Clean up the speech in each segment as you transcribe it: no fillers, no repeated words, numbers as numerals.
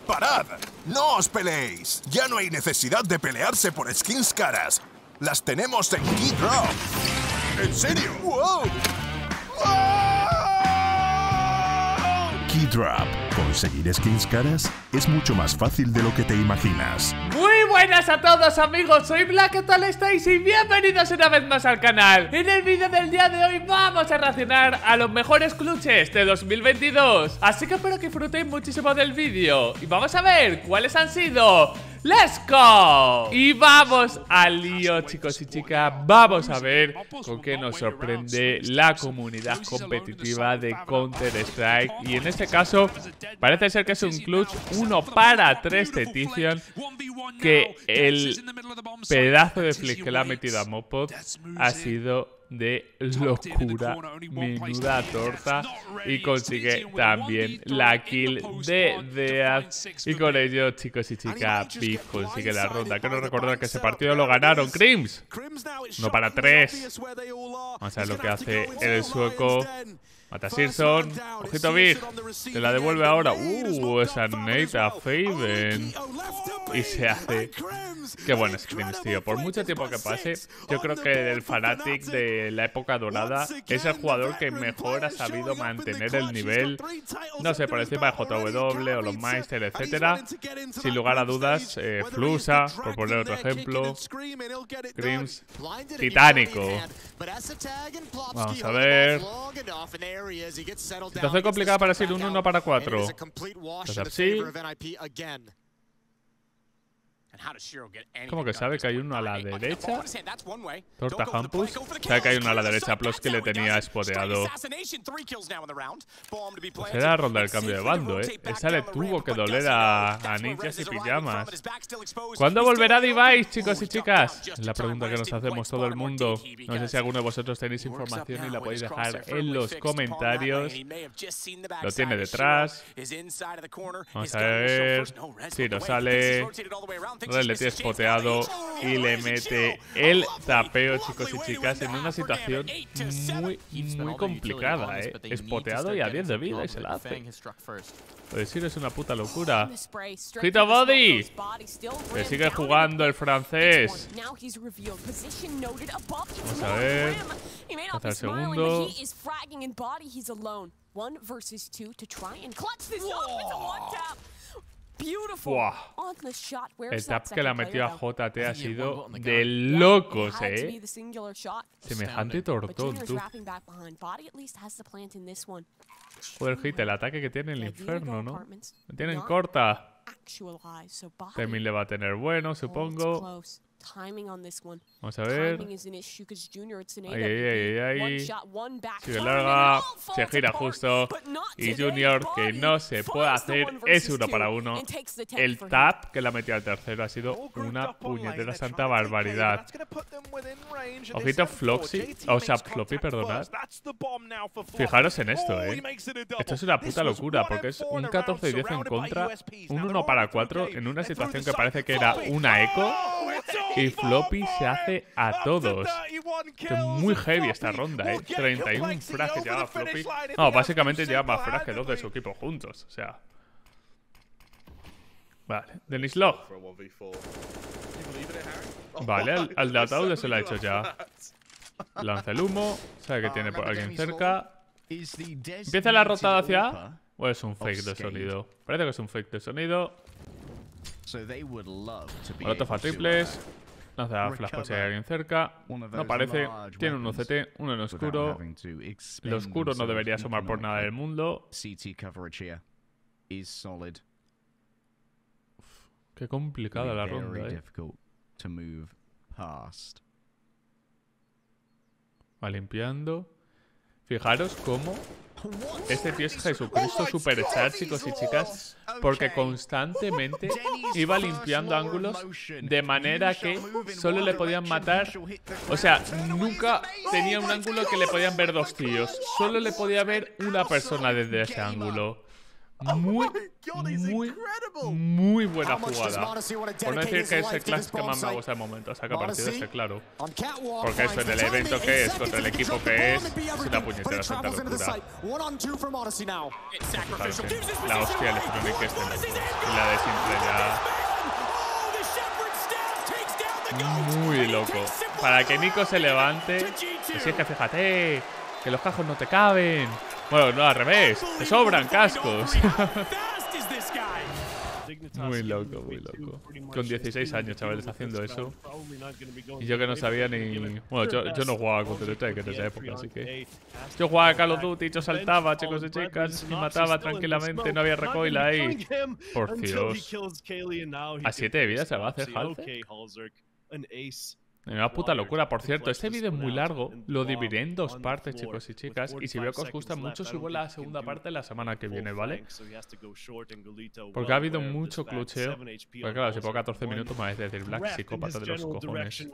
¡Parad! ¡No os peleéis! Ya no hay necesidad de pelearse por skins caras. Las tenemos en Keydrop. ¿En serio? ¡Wow! Keydrop. Conseguir skins caras es mucho más fácil de lo que te imaginas. Muy buenas a todos amigos, soy Black, ¿qué tal estáis? Y bienvenidos una vez más al canal. En el vídeo del día de hoy vamos a reaccionar a los mejores clutches de 2022. Así que espero que disfrutéis muchísimo del vídeo y vamos a ver cuáles han sido. ¡Let's go! Y vamos al lío, chicos y chicas. Vamos a ver con qué nos sorprende la comunidad competitiva de Counter-Strike. Y en este caso, parece ser que es un clutch 1 para 3 de Tizion. Que el pedazo de flick que le ha metido a Mopop ha sido de locura, menuda torta, y consigue también la kill de Death. Y con ello, chicos y chicas, Big consigue la ronda. Quiero recordar que ese partido lo ganaron Crims 1 para 3. Vamos a ver lo que hace el sueco. Mata a Searson. Ojito Big. Se la devuelve ahora. Esa nade a Faven. Y se hace. Qué bueno es Crims, tío. Por mucho tiempo que pase, yo creo que el Fnatic de la época dorada es el jugador que mejor ha sabido mantener el nivel. No sé, por encima de JW o los Meister, etcétera. Sin lugar a dudas, Flusa, por poner otro ejemplo. Crims, titánico. Vamos a ver. Situación complicada para ser un 1 para 4. Entonces, sí. ¿Cómo que sabe que hay uno a la derecha? Torta Hampus. Sabe que hay uno a la derecha, plus que le tenía spoteado. Pues era ronda el cambio de bando, Esa le tuvo que doler a ninjas y pijamas. ¿Cuándo volverá Device, chicos y chicas? Es la pregunta que nos hacemos todo el mundo. No sé si alguno de vosotros tenéis información y la podéis dejar en los comentarios. Lo tiene detrás. Vamos a ver. Sí, nos sale. Le tiene spoteado y le mete el tapeo, chicos y chicas, en una situación muy complicada, Spoteado y a 10 de vida y se la hace. Pues sí, es una puta locura. ¡Hito Body! Que sigue jugando el francés. Vamos a ver. Hasta el segundo. Wow. El tap que le ha metido a JT ha sido de locos, Semejante tortón, tú. Joder, hit, el ataque que tiene el infierno, ¿no? Me tienen corta. También le va a tener bueno, supongo. Vamos a ver. Ay. Sigue larga. Se gira justo. Y Junior, que no se puede hacer, es 1 para 1. El tap que le ha metido al tercero ha sido una puñetera santa barbaridad. Ojito Floxy. O sea, Floppy, perdonad. Fijaros en esto, Esto es una puta locura, porque es un 14 y 10 en contra. Un 1 para 4 en una situación que parece que era una eco. Y Floppy se hace a todos. Es muy heavy esta ronda, 31 frags que lleva Floppy. No, básicamente lleva más frags que 2 de su equipo juntos. O sea. Vale, Denis Love. Vale, al de ataúd se lo ha hecho ya. Lanza el humo. Sabe que tiene por alguien cerca. ¿Empieza la rotada hacia A? ¿O es un fake de sonido? Parece que es un fake de sonido. Molotov a triples. Lanza flash por si hay alguien cerca. No parece. Tiene un OCT, uno en oscuro. El oscuro no debería asomar por nada del mundo. Qué complicada la ronda, Va limpiando. Fijaros cómo este tío es Jesucristo Superstar, chicos y chicas, porque constantemente iba limpiando ángulos de manera que solo le podían matar. O sea, nunca tenía un ángulo que le podían ver 2 tíos. Solo le podía ver una persona desde ese ángulo. muy buena jugada. Por no decir que es el clash que más me gusta de momento. Saca partido ese, claro. Porque eso en el evento que es, contra el equipo que es una puñetera santa locura. Claro, sí. La hostia electrónica este no. Y la de simple ya. Muy loco. Para que Nico se levante. Así es que fíjate, que los cascos no te caben. Bueno, no, al revés. Te sobran cascos. Muy loco, muy loco. Con 16 años, chavales, haciendo eso. Y yo que no sabía ni... Bueno, yo no jugaba con Counter-Strike en esa época, así que... Yo jugaba a Call of Duty, yo saltaba, chicos y chicas, y mataba tranquilamente, no había recoil ahí. Por Dios. ¿A 7 de vida se va a hacer Halter? Una puta locura. Por cierto, este vídeo es muy largo. Lo dividiré en 2 partes, chicos y chicas. Y si veo que os gusta mucho, subo la segunda parte la semana que viene, ¿vale? Porque ha habido mucho clucheo. Porque claro, si pongo 14 minutos me vais a decir Black, psicópata de los cojones.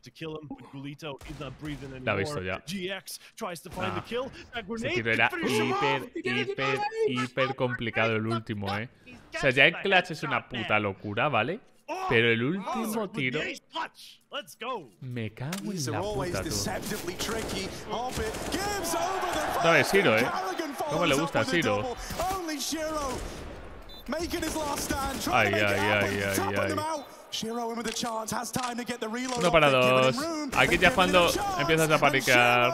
La he visto ya. Ese tiro era hiper complicado el último, ¿eh? O sea, ya el clutch es una puta locura, ¿vale? Pero el último tiro... Me cago en la puta, tú. No es Shiro, ¿eh? ¿Cómo le gusta a Shiro? Ay. 1 para 2. Aquí ya cuando empiezas a panicar.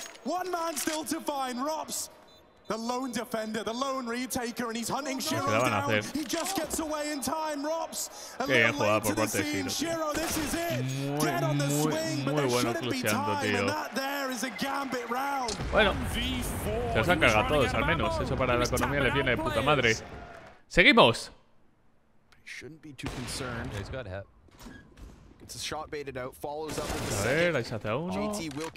The lone defender, the lone retaker, and he's hunting Shiro down. He just gets away in time, Robs. Qué bien jugado por parte de Shiro. Muy bueno clucheando, tío. Bueno, se los han cargado todos, al menos. Eso para la economía les viene de puta madre. ¡Seguimos! A ver, ahí se hace a uno.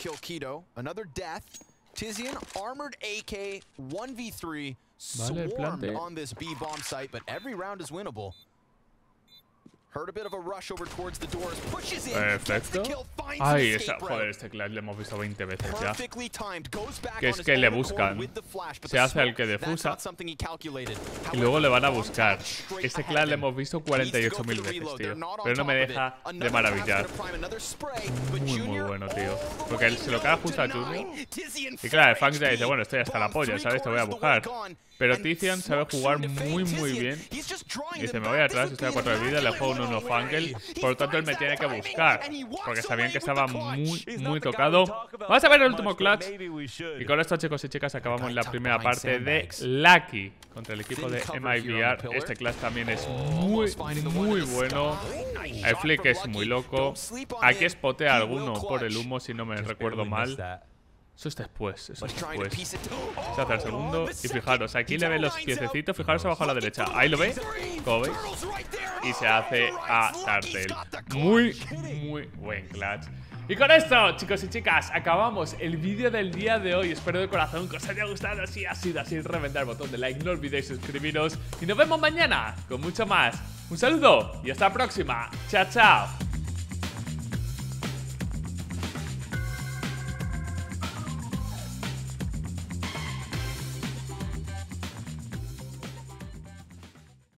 Tizian, armored AK, 1v3, vale, swarmed on this B bomb site, but every round is winnable. Heard a bit of a rush over towards the doors, pushes in, gets the kill, finds Ay, the escape joder, este clash le hemos visto 20 veces ya. Perfectly timed, goes back Que es que le buscan. Se hace el que defusa y luego le van a buscar. Este clash le hemos visto 48.000 veces, tío. Pero no me deja de maravillar. Muy bueno, tío. Porque él se lo caga justo a Junior. Y claro, el Fangs ya dice, bueno, estoy hasta la polla, ¿sabes? Te voy a buscar. Pero Tizian sabe jugar muy bien. Y dice, me voy atrás, estoy a 4 de vida, le juego un Fungal. Por lo tanto, él me tiene que buscar. Porque sabían que estaba muy tocado. Vamos a ver el último clutch. Y con esto, chicos y chicas, acabamos la primera parte de Lucky contra el equipo de MIBR. Este clutch también es muy bueno. El flick es muy loco. Aquí spotea alguno por el humo, si no me recuerdo mal. Eso es después, Se hace el segundo. Y fijaros, aquí le ve los piececitos. Fijaros abajo a la derecha. Ahí lo ve, como veis. Y se hace a Turtle. Muy buen clutch. Y con esto, chicos y chicas, acabamos el vídeo del día de hoy. Espero de corazón que os haya gustado. Si ha sido así, reventar el botón de like. No olvidéis suscribiros. Y nos vemos mañana con mucho más. Un saludo y hasta la próxima. Chao.